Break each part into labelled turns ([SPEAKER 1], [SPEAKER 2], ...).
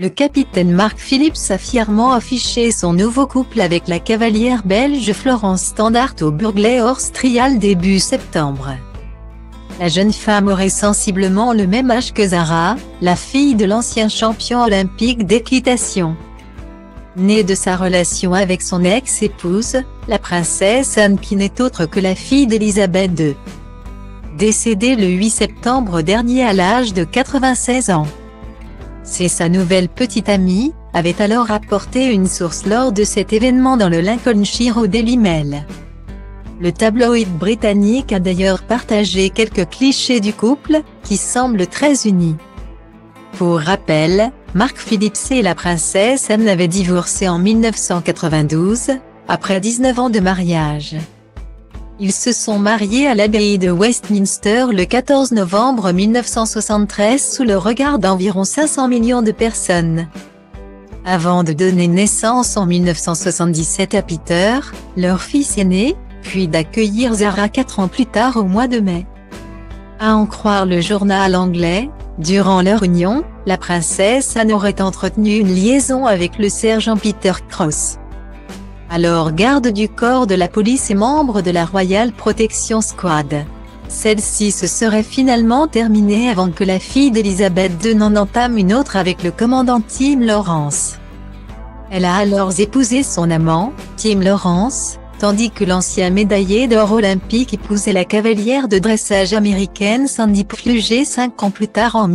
[SPEAKER 1] Le capitaine Mark Phillips a fièrement affiché son nouveau couple avec la cavalière belge Florence Standaert au Burghley-Horst Trial début septembre. La jeune femme aurait sensiblement le même âge que Zara, la fille de l'ancien champion olympique d'équitation. Née de sa relation avec son ex-épouse, la princesse Anne qui n'est autre que la fille d'Elisabeth II. Décédée le 8 septembre dernier à l'âge de 96 ans. C'est sa nouvelle petite amie, avait alors rapporté une source lors de cet événement dans le Lincolnshire au Daily Mail. Le tabloïd britannique a d'ailleurs partagé quelques clichés du couple, qui semblent très unis. Pour rappel, Mark Phillips et la princesse Anne avaient divorcé en 1992, après 19 ans de mariage. Ils se sont mariés à l'abbaye de Westminster le 14 novembre 1973 sous le regard d'environ 500 millions de personnes. Avant de donner naissance en 1977 à Peter, leur fils aîné, puis d'accueillir Zara 4 ans plus tard au mois de mai. À en croire le journal anglais, durant leur union, la princesse Anne aurait entretenu une liaison avec le sergent Peter Cross. Alors garde du corps de la police et membre de la Royal Protection Squad. Celle-ci se serait finalement terminée avant que la fille d'Elisabeth II n'en entame une autre avec le commandant Tim Lawrence. Elle a alors épousé son amant, Tim Lawrence, tandis que l'ancien médaillé d'or olympique épousait la cavalière de dressage américaine Sandy Pfluger 5 ans plus tard en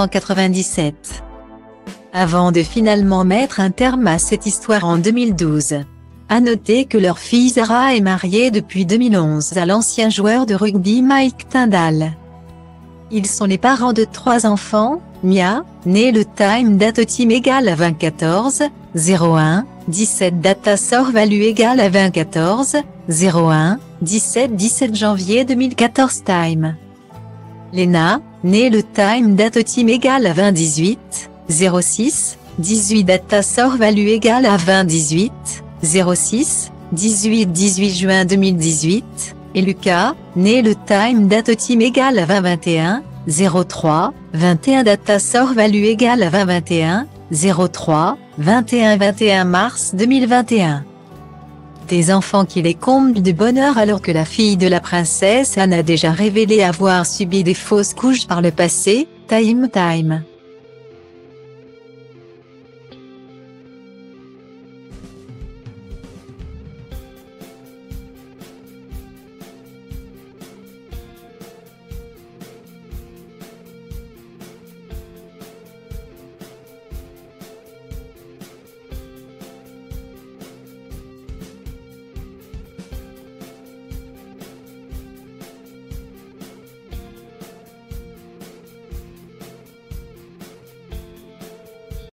[SPEAKER 1] 1997. Avant de finalement mettre un terme à cette histoire en 2012. À noter que leur fille Zara est mariée depuis 2011 à l'ancien joueur de rugby Mike Tindall. Ils sont les parents de 3 enfants, Mia, née le time date team égale à 2014, 01, 17 data sort value égale à 2014, 01, 17 janvier 2014 time. Lena, née le time date team égale à 2018, 06, 18 data sort value égale à 2018, 06, 18 juin 2018, et Lucas, né le time date team égale à 2021, 03, 21 data sort value égale à 2021, 03, 21 mars 2021. Des enfants qui les comblent de bonheur alors que la fille de la princesse Anne a déjà révélé avoir subi des fausses couches par le passé, Time.